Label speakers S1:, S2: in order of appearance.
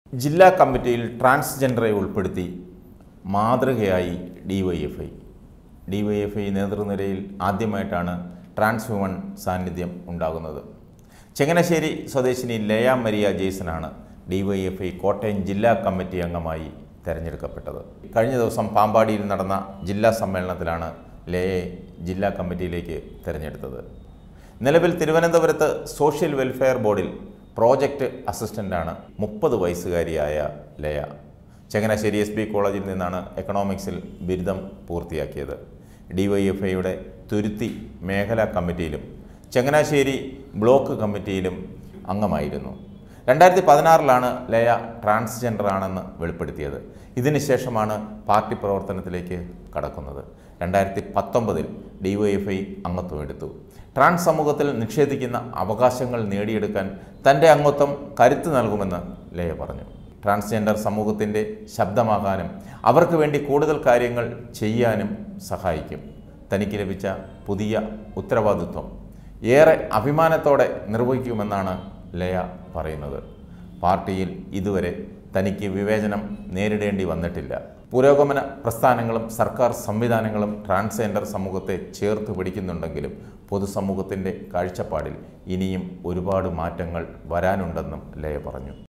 S1: ജില്ലാ കമ്മിറ്റിയിൽ ട്രാൻസ്ജെൻഡറെ ഉൾപ്പെടുത്തി മാതൃകയായി ഡിവൈഎഫ്ഐ. ഡിവൈഎഫ്ഐ നേതൃനിരയിൽ ആദ്യമായിട്ടാണ് ട്രാൻസ് വിമൺ സാന്നിധ്യം ഉണ്ടാകുന്നത്. ചങ്ങനാശ്ശേരി സ്വദേശിനി ലയ മരിയ ജെയ്സനാണ് ഡിവൈഎഫ്ഐ കോട്ടയം ജില്ലാ കമ്മിറ്റി അംഗമായി തെരഞ്ഞെടുക്കപ്പെട്ടത്. കഴിഞ്ഞ ദിവസം പാമ്പാടിയിൽ നടന്ന ജില്ലാ സമ്മേളനത്തിലാണ് ലയയെ ജില്ലാ കമ്മിറ്റിയിലേക്ക് തിരഞ്ഞെടുത്തത്. നിലവിൽ തിരുവനന്തപുരത്ത് സോഷ്യൽ വെൽഫെയർ ബോർഡിൽ പ്രോജക്റ്റ് അസിസ്റ്റൻ്റാണ് 30 വയസ്സുകാരിയായ ലയ. ചങ്ങനാശ്ശേരി SB കോളേജിൽ നിന്നാണ് എക്കണോമിക്സിൽ ബിരുദം പൂർത്തിയാക്കിയത്. ഡിവൈഎഫ്ഐയുടെ തുരുത്തി മേഖലാ കമ്മിറ്റിയിലും ചങ്ങനാശ്ശേരി ബ്ലോക്ക് കമ്മിറ്റിയിലും അംഗമായിരുന്നു. 2016 ലയ ട്രാൻസ്ജെൻഡറാണെന്ന് വെളിപ്പെടുത്തിയത്. ഇതിനുശേഷമാണ് പാർട്ടി പ്രവർത്തനത്തിലേക്ക് കടക്കുന്നത്. 2019 ഡിവൈഎഫ്ഐ അംഗത്വം എടുത്തു. ട്രാൻസ് സമൂഹത്തിൽ നിഷേധിക്കുന്ന അവകാശങ്ങൾ നേടിയെടുക്കാൻ തൻ്റെ അംഗത്വം കരുത്ത് നൽകുമെന്ന് ലയ പറഞ്ഞു. ട്രാൻസ്ജെൻഡർ സമൂഹത്തിൻ്റെ ശബ്ദമാകാനും അവർക്ക് വേണ്ടി കൂടുതൽ കാര്യങ്ങൾ ചെയ്യാനും സഹായിക്കും. തനിക്ക് ലഭിച്ച പുതിയ ഉത്തരവാദിത്വം ഏറെ അഭിമാനത്തോടെ നിർവഹിക്കുമെന്നാണ് ലയ പറയുന്നത്. പാർട്ടിയിൽ ഇതുവരെ തനിക്ക് വിവേചനം നേരിടേണ്ടി വന്നിട്ടില്ല. പുരോഗമന പ്രസ്ഥാനങ്ങളും സർക്കാർ സംവിധാനങ്ങളും ട്രാൻസ്ജെൻഡർ സമൂഹത്തെ ചേർത്ത് പിടിക്കുന്നുണ്ടെങ്കിലും പൊതുസമൂഹത്തിൻ്റെ കാഴ്ചപ്പാടിൽ ഇനിയും ഒരുപാട് മാറ്റങ്ങൾ വരാനുണ്ടെന്നും ലയ പറഞ്ഞു.